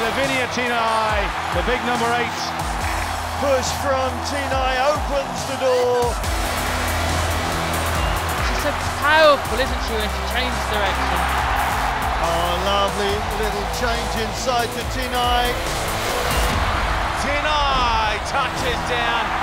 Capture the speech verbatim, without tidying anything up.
Lavinia Tinai, the big number eight. Push from Tinai opens the door. She's so powerful, isn't she, when she changes direction? Oh, lovely little change inside to Tinai. Tinai touches down.